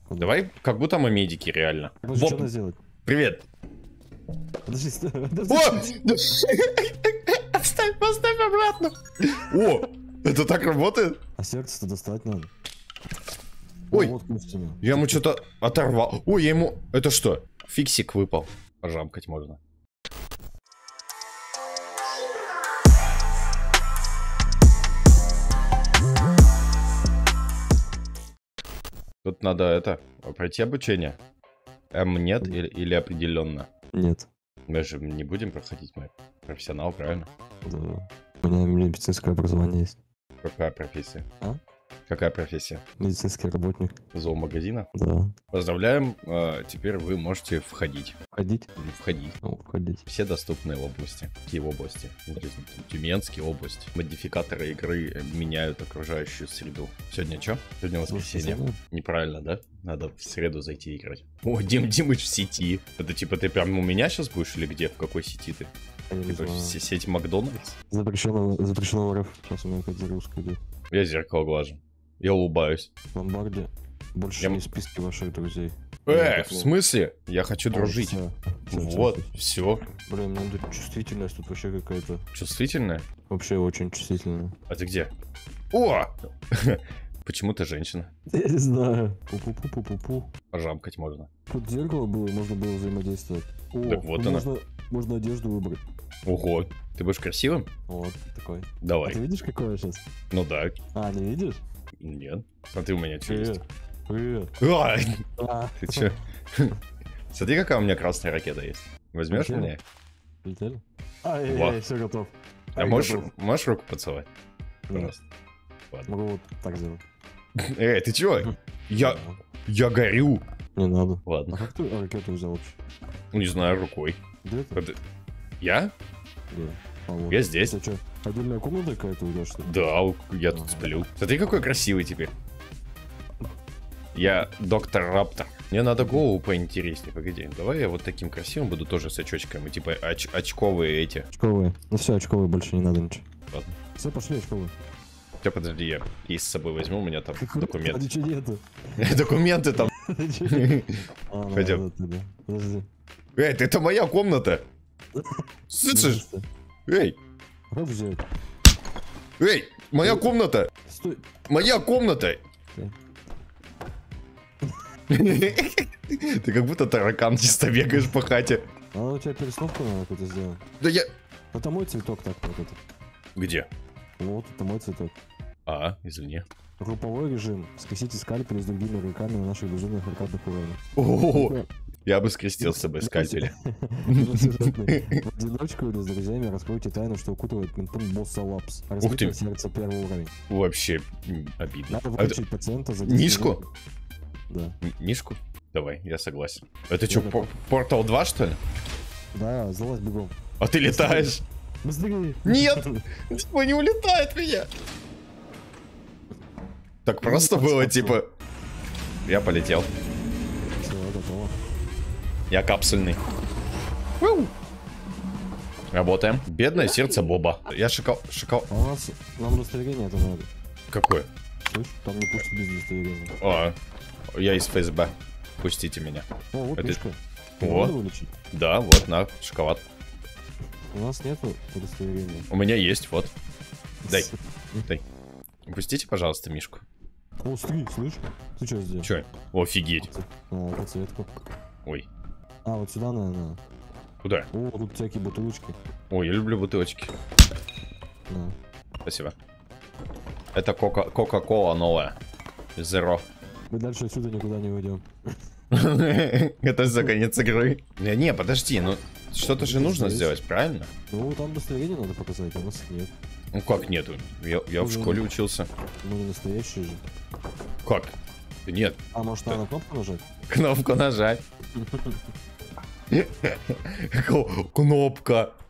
Давай, как будто мы медики, реально. Подожди, что надо сделать? Привет. Подожди, О! Поставь обратно. О, это так работает? А сердце-то достать надо. Ой, Вот костями. я ему что-то оторвал. Ой, я ему... Это что? Фиксик выпал. Пожамкать можно. Тут надо это... Пройти обучение. Нет или определенно? Нет. Мы же не будем проходить, мы профессионал, правильно? Да. У меня медицинское образование есть. Какая профессия? А? Какая профессия? Медицинский работник. Зоомагазина? Да. Поздравляем, теперь вы можете входить. Входить? Входить. Ну, входить. Все доступные области. Какие области? Тюменские области. Модификаторы игры меняют окружающую среду. Сегодня что? Сегодня воскресенье. Неправильно, да? Надо в среду зайти играть. О, Димыч в сети. Это типа ты прям у меня сейчас будешь или где? В какой сети ты? Типа сеть Макдональдс? Запрещено в РФ. Сейчас у меня какая-то русская идет. Я зеркало глажу. Я улыбаюсь. В ломбарде больше не списки ваших друзей. В смысле? Я хочу дружить. Вот, все. Блин, мне тут чувствительность тут вообще какая-то. Чувствительная? Вообще очень чувствительная. А ты где? О! Почему ты женщина? Я не знаю. Пу-пу-пу-пу-пу-пу. Пожамкать можно. Тут зеркало было, можно было взаимодействовать. О, так вот оно. Можно одежду выбрать. Ого, ты будешь красивым? Вот, такой. Давай. А ты видишь, какое сейчас? Ну да. А, не видишь? Нет. Смотри, у меня что есть. Привет. Ты чё? Смотри, какая у меня красная ракета есть. Возьмешь меня? Летели? Ай, все готов. А можешь руку поцеловать? Пожалуйста. Ладно. Могу вот так сделать. Ты чего? Я горю. Не надо. Ладно. А как ты ракету взял вообще? Не знаю, рукой. Где ты? Я? Да. Я здесь. Это что, отдельная комната какая-то у тебя, что ли? Да, я тут сплю. Смотри, какой красивый теперь. Я доктор Раптор. Мне надо голову поинтереснее. Погоди, давай я вот таким красивым буду тоже с очочками. Типа очковые эти. Очковые. Ну все, очковые, больше не надо ничего. Ладно. Все, пошли очковые. Сейчас, подожди, я кейс с собой возьму, у меня там документы. А ничего нету. Документы там. Пойдем. Подожди. Это моя комната. Слышишь? Эй! Как взять? Эй! Моя комната! Стой! Моя комната! Ты как будто таракан чисто бегаешь по хате. А у тебя перестановку надо какую-то сделать. Да я... Это мой цветок так вот это. Где? Вот, это мой цветок. Извини. Групповой режим. Скрестите скальпели с другими руками на наших безумных аркадных уровнях. О, я бы скрестил с собой скальпели. В одиночку или с друзьями раскройте тайну, что укутывает ментом босса Лапс. Разбитое сердце первый уровень. Вообще обидно. Надо вылечить пациента за 10 Нишку? минут. Да. Нишку? Давай, я согласен. Это что, Portal 2, что ли? Да, залазь бегом. А ты летаешь? Быстрее! Нет! Типа не улетает меня! Так просто было, типа... Я полетел. Все, готово. Я капсульный. Работаем. Бедное сердце Боба. Я шокол... А у нас... Нам удостоверение это надо. Какое? Слышь, там не пустят без удостоверения. Я из ФСБ. Пустите меня. О, вот мишка. О, да, вот, на, шоколад. У нас нету удостоверения. У меня есть, вот. Дай. Пустите, пожалуйста, мишку. О, смотри, слышь? Ты что сделал? Че? Офигеть. Подсветку. Ой. А, вот сюда, наверное. Куда? О, тут всякие бутылочки. Ой, я люблю бутылочки. Да. Спасибо. Это Кока-Кола новая. Zero. Мы дальше отсюда никуда не уйдем. Это за конец игры. Не, подожди, ну что-то же нужно сделать, правильно? Ну, там удостоверение надо показать, а у нас нет. Ну как нету? Я в школе учился. Ну, не настоящий же. Как? Нет. А может, надо кнопку нажать? Кнопку нажать. Кнопка.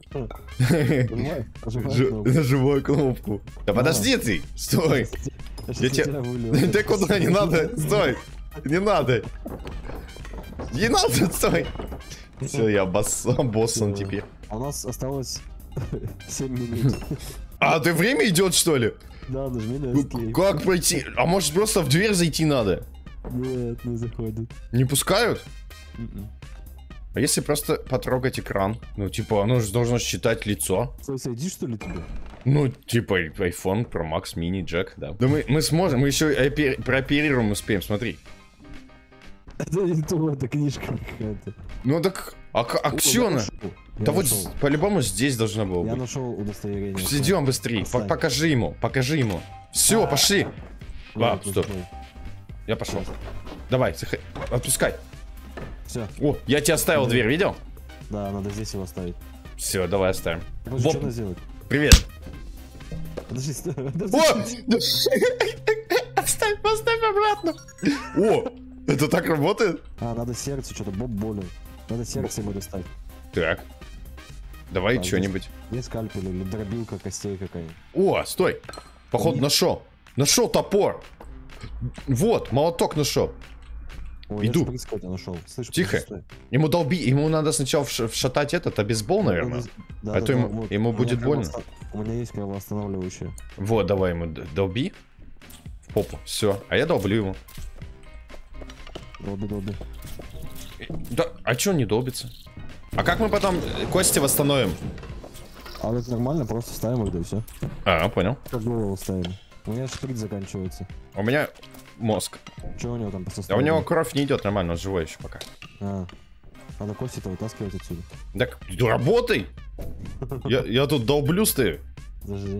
Нажимай кнопку. Да подожди ты! Стой! Ты куда? Не надо! Стой! Не надо! Не надо! Стой! Все, я боссон теперь. А у нас осталось 7 минут. А, ты время идет, что ли? Да, нажми на escape. Как пройти? А может просто в дверь зайти надо? Нет, не заходит. Не пускают? Мгм. А если просто потрогать экран? Ну, типа, оно же должно считать лицо. Слушай, иди что ли тебе? Ну, типа, iPhone Pro Max Mini Jack, да. Да мы сможем, мы еще прооперируем успеем, смотри. Это не то, это книжка какая-то. Ну так, а О, чё я она? нашел. Я Да вот нашел. по-любому здесь должно было Я быть. нашел удостоверение. Идем быстрее, Поставь. покажи ему. Все, пошли. Нет, стоп. Я пошел. Давай, отпускай. Все, О, я тебе оставил Да. дверь, видел? да, надо здесь его оставить. Все, давай оставим. Подожди, Боб, что надо сделать? привет. Подожди, стой, О! подожди. Поставь обратно. О, это так работает? А, надо сердце, что-то Боб болен. Надо сердце ему достать. Так. Давай Так, что-нибудь. Есть скальпель или дробилка костей какая-нибудь. О, стой. Походу нашел. Нашел топор. Вот, молоток нашел. О, я Иду. шприц какой-то нашел. Слышь, Тихо. подожди, стой. Ему надо сначала вшатать этот обезбол, наверное. Да, А то ему У меня будет больно. У меня есть кровоостанавливающее. Вот, давай ему долби. В попу. Все. А я долблю ему. Долби. Да, а чё он не долбится? А как мы потом кости восстановим? А это нормально, просто ставим их, да и все. А, понял. Как голову ставим. У меня шприц заканчивается. У меня мозг. Что у него там по А у состоянию? него кровь не идет нормально, он живой еще пока. Надо кости-то вытаскивать отсюда. Так, да работай! Я тут долблю стою. Подожди.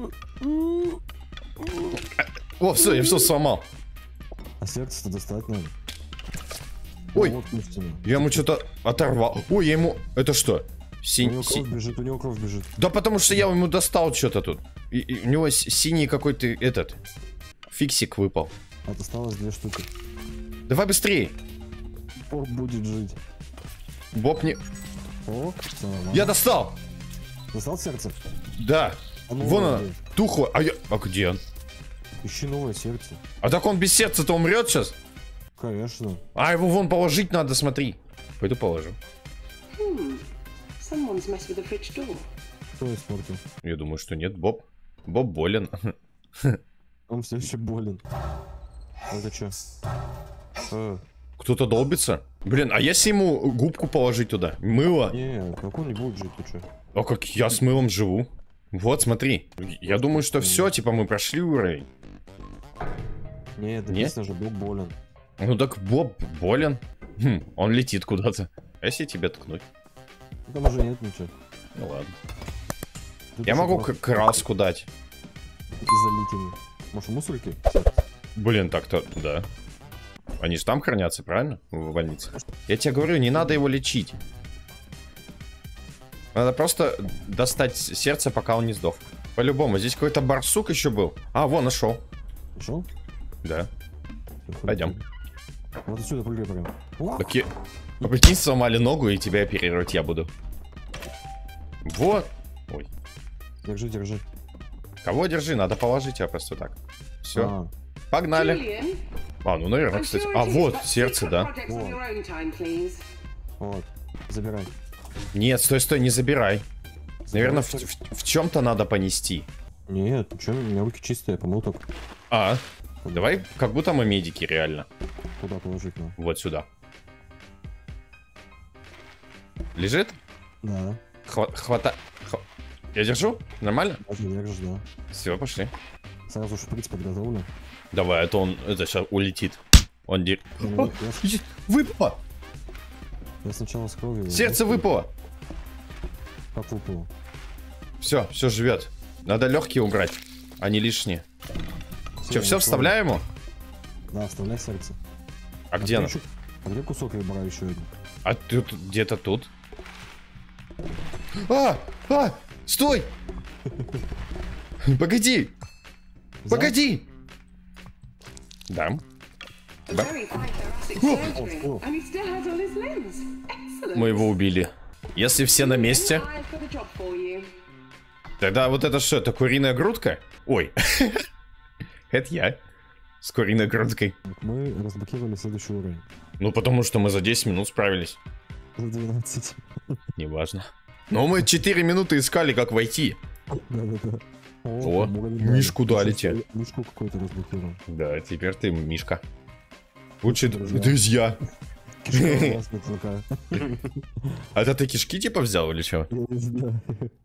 О, все, я все сломал. А сердце-то достать надо. Ой. Ну, вот костями. Я ему что-то оторвал. Ой, я ему... Это что? У него кровь бежит. Да потому что я ему достал что-то тут. И у него синий какой-то этот... Фиксик выпал. А осталось 2 штуки. Давай быстрее. Боб будет жить. Боб не... О, всё нормально. Я достал! Достал сердце? Да. А ну, Вон она. ладно. Тухло. А я... А где он? Ищи новое сердце. А так он без сердца-то умрет сейчас? Конечно. А его вон положить надо, смотри. Пойду положу. Someone's messed with the fridge door. Кто испортил? Я думаю, что нет. Боб болен. Он все еще болен. Это что? Кто-то долбится? Блин, а если ему губку положить туда? Мыло? Не, как он не будет жить, ты что? А как я с мылом живу? Вот, смотри. Я думаю, что все, типа, мы прошли уровень. Нет, написано же, Боб болен. Ну так Боб болен. Он летит куда-то. А если тебя ткнуть? Ну, там уже нет ничего. Ну ладно. Тут Я еще могу просто краску дать. залить ими. Может, мусорки? Блин, так-то, да. Они же там хранятся, правильно? В больнице. Я тебе говорю, не надо его лечить. Надо просто достать сердце, пока он не сдох. По-любому, здесь какой-то барсук еще был. А, вон, нашел. Нашел? Да. Пойдем. Вот отсюда прыгай прям. О, Окей. Ну, прикинь, сломали ногу, и тебя оперировать я буду. Вот. Ой. держи. Кого держи? Надо положить тебя просто так. Все. А, Погнали. Julian, А, ну, наверное, I'm кстати. sure А, it is, вот, but сердце, secret да. projects on your own time, please. вот. Забирай. Нет, стой, не забирай. Наверное, Забирай, в чем-то надо понести. Нет, что, у меня руки чистые, я помыл только. А, давай, как будто мы медики, реально. Куда положить надо? Вот сюда. Лежит? Да. Хватай. Я держу? Нормально? Даже держишь, да. Все, пошли. Сразу шприц подготовлю. Давай, а то он это сейчас улетит. Он Ну, Выпало! Я сначала с кровью. Сердце выпало! Как выпало? Все живет. Надо легкие убрать, а не лишние. Че, все я вставляем ему? Да, вставляй сердце. А где оно? А где кусок ребра еще один? А тут где-то тут. Стой! Погоди! Погоди! Да. A Да. very fine thoracic Oh, surgery, oh. and he still has all his limbs. Excellent. Мы его убили. Если все на месте, I've got a job for you. тогда вот это что, это куриная грудка? Ой. Это я. С куриной грудкой. Мы разблокировали следующий уровень. Ну, потому что мы за 10 минут справились. За 12. Неважно. Но мы 4 минуты искали, как войти. Да. О, уровень мишку дали. дали тебе. Мишку какой-то разблокировал. Да, теперь ты Мишка. Лучшие друзья. Кишка у вас на клыка. А это ты кишки типа взял или что? Я не знаю.